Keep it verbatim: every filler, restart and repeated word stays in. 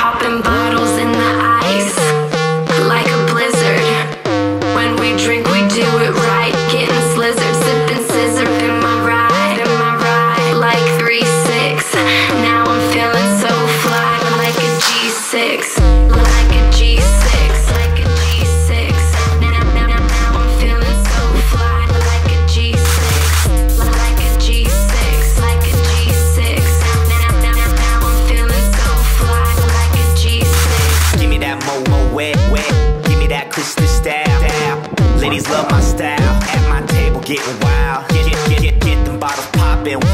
Popping bottles in the ice like a blizzard. When we drink, we do it right. Getting slizzard, sipping scissor in my ride, in my ride. Like three six. Now I'm feeling so fly, like a G six, like a G six, like a G six. Now, now, now, now I'm feeling so fly, like a G six, like a G six, like a G six. Now, now, now, now I'm feeling so fly, like a G six. Give me that mo mo wet wet. Give me that crystal style. Ladies love my style. At my table getting wild. Get get get get, get them bottles poppin'.